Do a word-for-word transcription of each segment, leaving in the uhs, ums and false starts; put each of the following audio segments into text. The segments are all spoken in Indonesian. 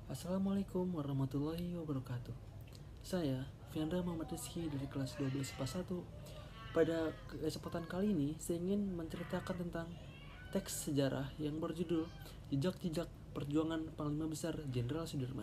Assalamualaikum warahmatullahi wabarakatuh. Saya Fiandra Muhammad Rizky dari kelas dua belas I P A satu. Pada kesempatan kali ini saya ingin menceritakan tentang teks sejarah yang berjudul Jejak-jejak Perjuangan Panglima Besar Jenderal Sudirman.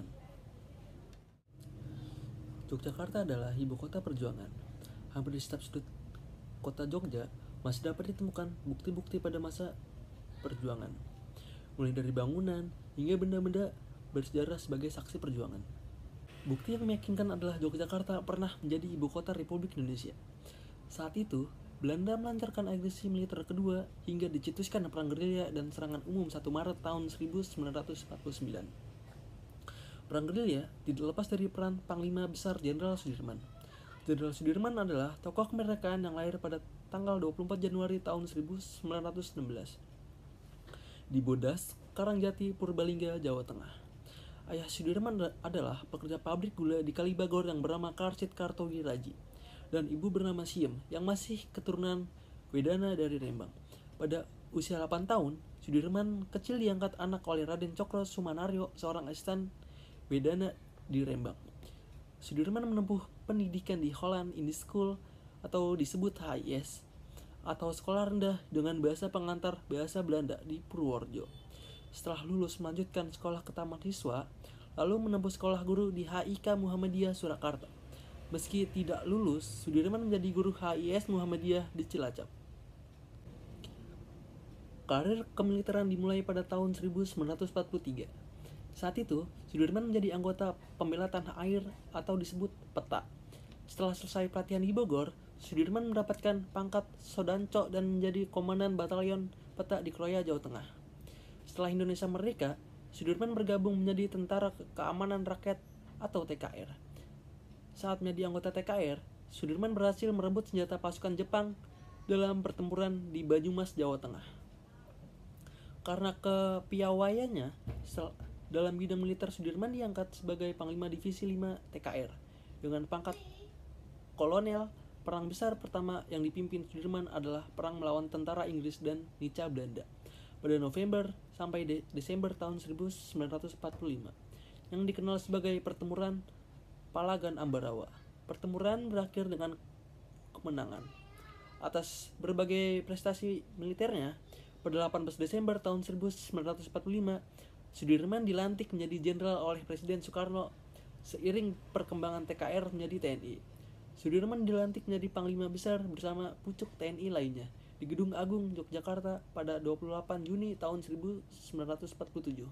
Yogyakarta adalah ibu kota perjuangan. Hampir di setiap sudut kota Jogja masih dapat ditemukan bukti-bukti pada masa perjuangan, mulai dari bangunan hingga benda-benda bersejarah sebagai saksi perjuangan. Bukti yang meyakinkan adalah Yogyakarta pernah menjadi ibu kota Republik Indonesia. Saat itu, Belanda melancarkan agresi militer kedua hingga dicetuskan perang gerilya dan serangan umum satu Maret tahun seribu sembilan ratus empat puluh sembilan. Perang gerilya tidak lepas dari peran Panglima Besar Jenderal Sudirman. Jenderal Sudirman adalah tokoh kemerdekaan yang lahir pada tanggal dua puluh empat Januari tahun seribu sembilan ratus enam belas di Bodas, Karangjati, Purbalingga, Jawa Tengah. Ayah Sudirman adalah pekerja pabrik gula di Kalibagor yang bernama Karsit Kartowiraji, dan ibu bernama Siem yang masih keturunan Wedana dari Rembang. Pada usia delapan tahun, Sudirman kecil diangkat anak oleh Raden Cokro Sumanaryo, seorang asisten Wedana di Rembang. Sudirman menempuh pendidikan di Holland Indie School atau disebut H I S atau sekolah rendah dengan bahasa pengantar bahasa Belanda di Purworejo. Setelah lulus melanjutkan sekolah ke taman siswa, lalu menempuh sekolah guru di H I K Muhammadiyah Surakarta. Meski tidak lulus, Sudirman menjadi guru H I S Muhammadiyah di Cilacap. Karir kemiliteran dimulai pada tahun seribu sembilan ratus empat puluh tiga. Saat itu, Sudirman menjadi anggota pembela tanah air atau disebut Peta. Setelah selesai pelatihan di Bogor, Sudirman mendapatkan pangkat Sodanco dan menjadi komandan batalion Peta di Kroya, Jawa Tengah. Setelah Indonesia merdeka, Sudirman bergabung menjadi Tentara Keamanan Rakyat atau T K R. Saat menjadi anggota T K R, Sudirman berhasil merebut senjata pasukan Jepang dalam pertempuran di Banyumas, Jawa Tengah. Karena kepiawaiannya dalam bidang militer, Sudirman diangkat sebagai Panglima Divisi lima T K R dengan pangkat kolonel. Perang besar pertama yang dipimpin Sudirman adalah perang melawan tentara Inggris dan Nica Belanda pada November sampai De- Desember tahun seribu sembilan ratus empat puluh lima, yang dikenal sebagai Pertempuran Palagan Ambarawa. Pertempuran berakhir dengan kemenangan. Atas berbagai prestasi militernya, pada delapan belas Desember tahun seribu sembilan ratus empat puluh lima, Sudirman dilantik menjadi jenderal oleh Presiden Soekarno seiring perkembangan T K R menjadi T N I. Sudirman dilantik menjadi Panglima Besar bersama pucuk T N I lainnya di Gedung Agung, Yogyakarta pada dua puluh delapan Juni tahun seribu sembilan ratus empat puluh tujuh.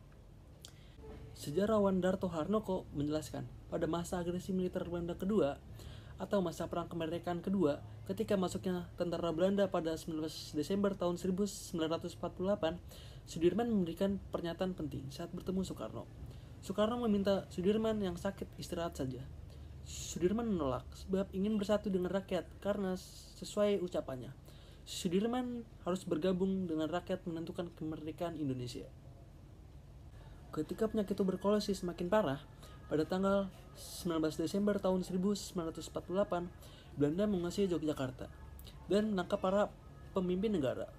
Sejarawan Darto Harnoko menjelaskan, pada masa agresi militer Belanda kedua atau masa Perang Kemerdekaan kedua, ketika masuknya tentara Belanda pada sembilan belas Desember tahun seribu sembilan ratus empat puluh delapan, Sudirman memberikan pernyataan penting saat bertemu Soekarno. Soekarno meminta Sudirman yang sakit istirahat saja. Sudirman menolak sebab ingin bersatu dengan rakyat karena sesuai ucapannya, Sudirman harus bergabung dengan rakyat menentukan kemerdekaan Indonesia. Ketika penyakit tuberkulosis semakin parah, pada tanggal sembilan belas Desember tahun seribu sembilan ratus empat puluh delapan, Belanda menguasai Yogyakarta dan menangkap para pemimpin negara.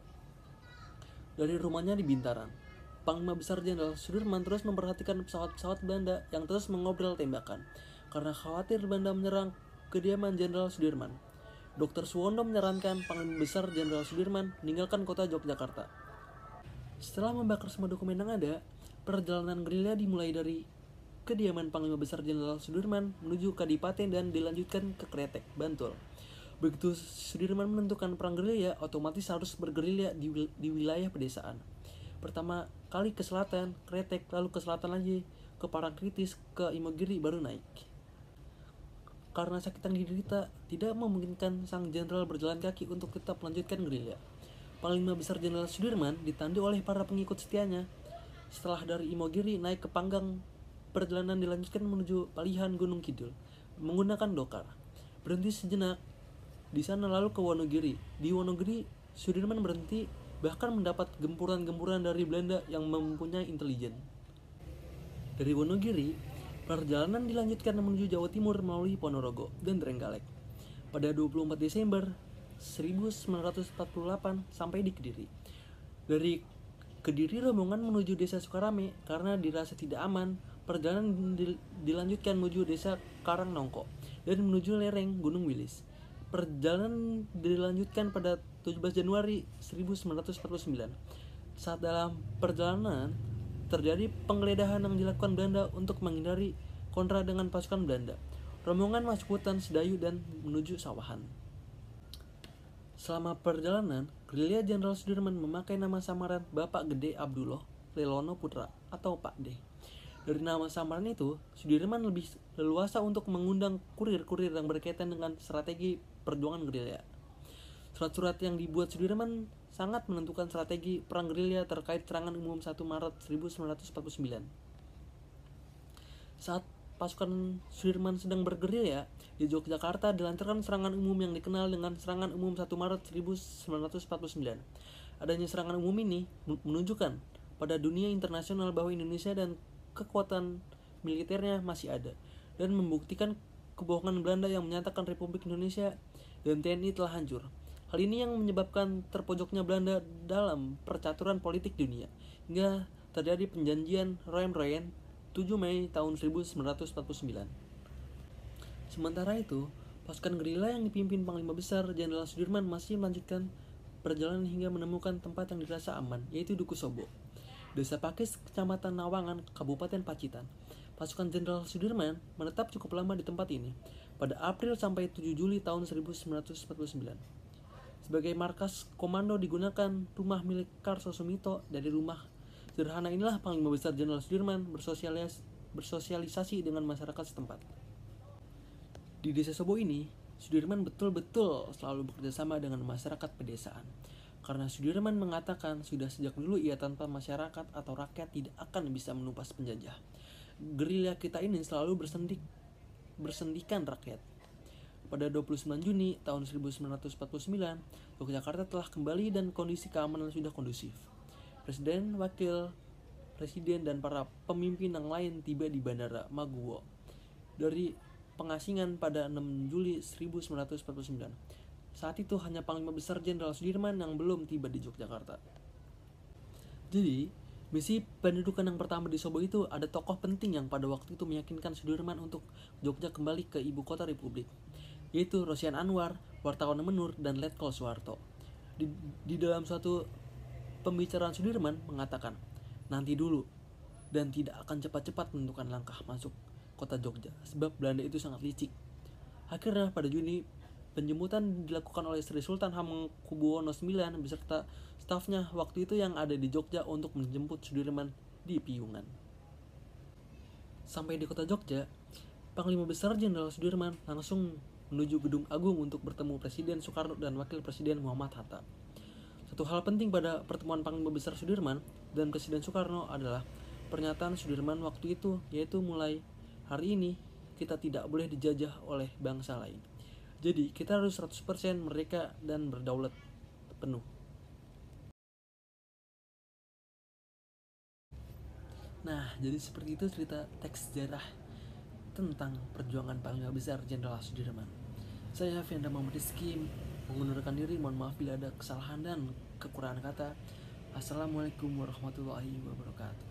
Dari rumahnya di Bintaran, Panglima Besar Jenderal Sudirman terus memperhatikan pesawat-pesawat Belanda yang terus mengobrol tembakan. Karena khawatir Belanda menyerang kediaman Jenderal Sudirman, Dokter Suwondo menyarankan Panglima Besar Jenderal Sudirman meninggalkan kota Yogyakarta. Setelah membakar semua dokumen yang ada, perjalanan gerilya dimulai dari kediaman Panglima Besar Jenderal Sudirman menuju Kadipaten dan dilanjutkan ke Kretek, Bantul. Begitu Sudirman menentukan perang gerilya, otomatis harus bergerilya di, di wilayah pedesaan. Pertama kali ke selatan, Kretek, lalu ke selatan lagi, ke Parangtritis, ke Imogiri, baru naik. Karena sakit yang diderita tidak memungkinkan sang jenderal berjalan kaki untuk tetap melanjutkan gerilya. Panglima Besar Jenderal Sudirman ditandu oleh para pengikut setianya. Setelah dari Imogiri naik ke Panggang, perjalanan dilanjutkan menuju Palihan Gunung Kidul menggunakan dokar. Berhenti sejenak di sana lalu ke Wonogiri. Di Wonogiri, Sudirman berhenti bahkan mendapat gempuran-gempuran dari Belanda yang mempunyai intelijen. Dari Wonogiri, perjalanan dilanjutkan menuju Jawa Timur melalui Ponorogo dan Trenggalek. Pada dua puluh empat Desember seribu sembilan ratus empat puluh delapan sampai di Kediri. Dari Kediri rombongan menuju desa Sukarame karena dirasa tidak aman perjalanan dil- dilanjutkan menuju desa Karangnongko dan menuju lereng Gunung Wilis. Perjalanan dilanjutkan pada tujuh belas Januari seribu sembilan ratus empat puluh sembilan. Saat dalam perjalanan terjadi penggeledahan yang dilakukan Belanda untuk menghindari kontra dengan pasukan Belanda. Rombongan masuk hutan sedayu dan menuju sawahan. Selama perjalanan, gerilya Jenderal Sudirman memakai nama samaran Bapak Gede Abdullah Lelono Putra atau Pak D. Dari nama samaran itu, Sudirman lebih leluasa untuk mengundang kurir-kurir yang berkaitan dengan strategi perjuangan gerilya. Surat-surat yang dibuat Sudirman sangat menentukan strategi perang gerilya terkait serangan umum satu Maret seribu sembilan ratus empat puluh sembilan. Saat pasukan Sudirman sedang bergerilya, di Yogyakarta dilancarkan serangan umum yang dikenal dengan serangan umum satu Maret seribu sembilan ratus empat puluh sembilan. Adanya serangan umum ini menunjukkan pada dunia internasional bahwa Indonesia dan kekuatan militernya masih ada, dan membuktikan kebohongan Belanda yang menyatakan Republik Indonesia dan T N I telah hancur. Hal ini yang menyebabkan terpojoknya Belanda dalam percaturan politik dunia, hingga terjadi perjanjian Royan-Royan tujuh Mei tahun seribu sembilan ratus empat puluh sembilan. Sementara itu, pasukan gerilya yang dipimpin Panglima Besar Jenderal Sudirman masih melanjutkan perjalanan hingga menemukan tempat yang dirasa aman, yaitu Duku Sobo, Desa Pakis, Kecamatan Nawangan, Kabupaten Pacitan. Pasukan Jenderal Sudirman menetap cukup lama di tempat ini, pada April sampai tujuh Juli tahun seribu sembilan ratus empat puluh sembilan. Sebagai markas komando digunakan rumah milik Karso Sumito. Dari rumah sederhana inilah Panglima Besar Jenderal Sudirman bersosialis- bersosialisasi dengan masyarakat setempat. Di Desa Sobo ini, Sudirman betul-betul selalu bekerja sama dengan masyarakat pedesaan. Karena Sudirman mengatakan sudah sejak dulu ia tanpa masyarakat atau rakyat tidak akan bisa menumpas penjajah. Gerilya kita ini selalu bersendik, bersendikan rakyat. Pada dua puluh sembilan Juni tahun seribu sembilan ratus empat puluh sembilan, Yogyakarta telah kembali dan kondisi keamanan sudah kondusif. Presiden, Wakil Presiden, dan para pemimpin yang lain tiba di Bandara Maguwo dari pengasingan pada enam Juli seribu sembilan ratus empat puluh sembilan. Saat itu hanya Panglima Besar Jenderal Sudirman yang belum tiba di Yogyakarta. Jadi, misi pendudukan yang pertama di Sobo itu ada tokoh penting yang pada waktu itu meyakinkan Sudirman untuk Jogja kembali ke ibu kota Republik, yaitu Rosian Anwar, wartawan Menur, dan Letkol Soeharto. Di, di dalam suatu pembicaraan Sudirman mengatakan, nanti dulu, dan tidak akan cepat-cepat menentukan langkah masuk kota Jogja, sebab Belanda itu sangat licik. Akhirnya pada Juni, penjemputan dilakukan oleh Sri Sultan Hamengkubuwono sembilan beserta stafnya waktu itu yang ada di Jogja untuk menjemput Sudirman di Piungan. Sampai di kota Jogja, Panglima Besar Jenderal Sudirman langsung menuju Gedung Agung untuk bertemu Presiden Soekarno dan Wakil Presiden Muhammad Hatta. Satu hal penting pada pertemuan Panglima Besar Sudirman dan Presiden Soekarno adalah pernyataan Sudirman waktu itu, yaitu mulai hari ini kita tidak boleh dijajah oleh bangsa lain. Jadi kita harus seratus persen merdeka dan berdaulat penuh. Nah, jadi seperti itu cerita teks sejarah tentang perjuangan Panglima Besar Jenderal Sudirman. Saya Fiandra Muhammad Rizky mengundurkan diri. Mohon maaf bila ada kesalahan dan kekurangan kata. Assalamualaikum warahmatullahi wabarakatuh.